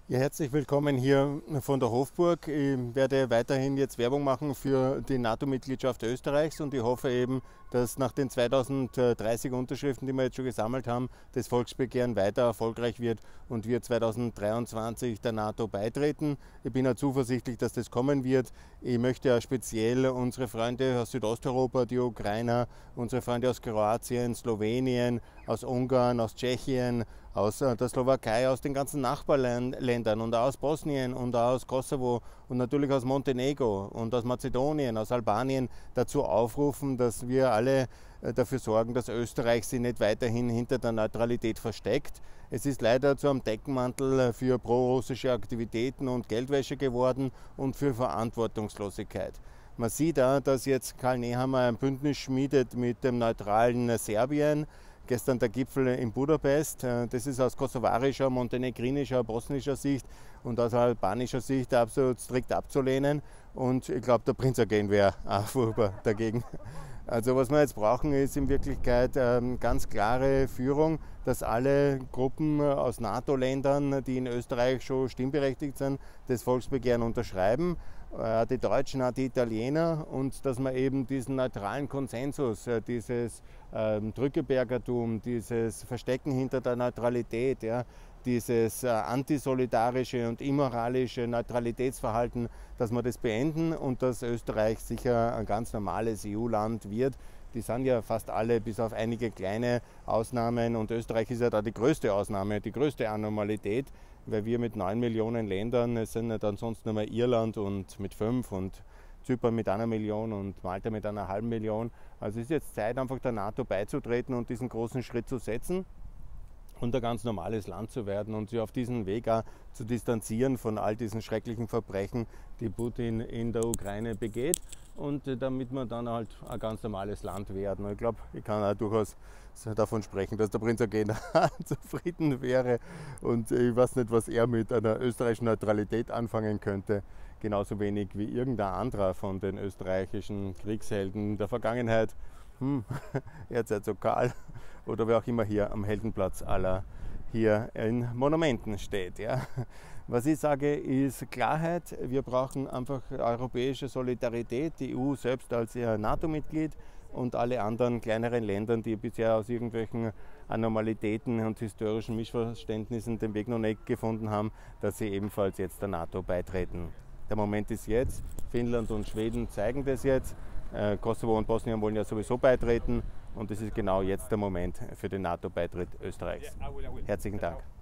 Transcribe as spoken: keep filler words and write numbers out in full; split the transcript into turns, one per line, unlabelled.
Ja, herzlich willkommen hier von der Hofburg. Ich werde weiterhin jetzt Werbung machen für die NATO-Mitgliedschaft Österreichs und ich hoffe eben, dass nach den zweitausenddreißig Unterschriften, die wir jetzt schon gesammelt haben, das Volksbegehren weiter erfolgreich wird und wir zweitausenddreiundzwanzig der NATO beitreten. Ich bin ja zuversichtlich, dass das kommen wird. Ich möchte ja speziell unsere Freunde aus Südosteuropa, die Ukrainer, unsere Freunde aus Kroatien, Slowenien, aus Ungarn, aus Tschechien, aus der Slowakei, aus den ganzen Nachbarländern und aus Bosnien und aus Kosovo und natürlich aus Montenegro und aus Mazedonien, aus Albanien dazu aufrufen, dass wir alle dafür sorgen, dass Österreich sich nicht weiterhin hinter der Neutralität versteckt. Es ist leider zu einem Deckmantel für pro-russische Aktivitäten und Geldwäsche geworden und für Verantwortungslosigkeit. Man sieht auch, dass jetzt Karl Nehammer ein Bündnis schmiedet mit dem neutralen Serbien. Gestern der Gipfel in Budapest. Das ist aus kosovarischer, montenegrinischer, bosnischer Sicht und aus albanischer Sicht absolut strikt abzulehnen. Und ich glaube, der Prinz-Agent wäre auch furchtbar dagegen. Also was wir jetzt brauchen, ist in Wirklichkeit ganz klare Führung, dass alle Gruppen aus NATO-Ländern, die in Österreich schon stimmberechtigt sind, das Volksbegehren unterschreiben. Die Deutschen, auch die Italiener, und dass man eben diesen neutralen Konsensus, dieses ähm, Drückebergertum, dieses Verstecken hinter der Neutralität, ja, dieses äh, antisolidarische und immoralische Neutralitätsverhalten, dass wir das beenden und dass Österreich sicher ein ganz normales E U-Land wird. Die sind ja fast alle, bis auf einige kleine Ausnahmen, und Österreich ist ja da die größte Ausnahme, die größte Anormalität, weil wir mit neun Millionen Ländern, es sind nicht ansonsten nur Irland und mit fünf und Zypern mit einer Million und Malta mit einer halben Million. Also es ist jetzt Zeit, einfach der NATO beizutreten und diesen großen Schritt zu setzen und ein ganz normales Land zu werden und sich auf diesen Weg auch zu distanzieren von all diesen schrecklichen Verbrechen, die Putin in der Ukraine begeht, und damit wir dann halt ein ganz normales Land werden. Und ich glaube, ich kann auch durchaus davon sprechen, dass der Prinz-Agent zufrieden wäre, und ich weiß nicht, was er mit einer österreichischen Neutralität anfangen könnte. Genauso wenig wie irgendein anderer von den österreichischen Kriegshelden der Vergangenheit. Hm, Erzherzog Karl oder wer auch immer hier am Heldenplatz aller hier in Monumenten steht. Ja. Was ich sage, ist Klarheit. Wir brauchen einfach europäische Solidarität, die E U selbst als ihr NATO-Mitglied und alle anderen kleineren Länder, die bisher aus irgendwelchen Anormalitäten und historischen Missverständnissen den Weg noch nicht gefunden haben, dass sie ebenfalls jetzt der NATO beitreten. Der Moment ist jetzt. Finnland und Schweden zeigen das jetzt. Äh, Kosovo und Bosnien wollen ja sowieso beitreten, und es ist genau jetzt der Moment für den NATO-Beitritt Österreichs. Herzlichen Dank.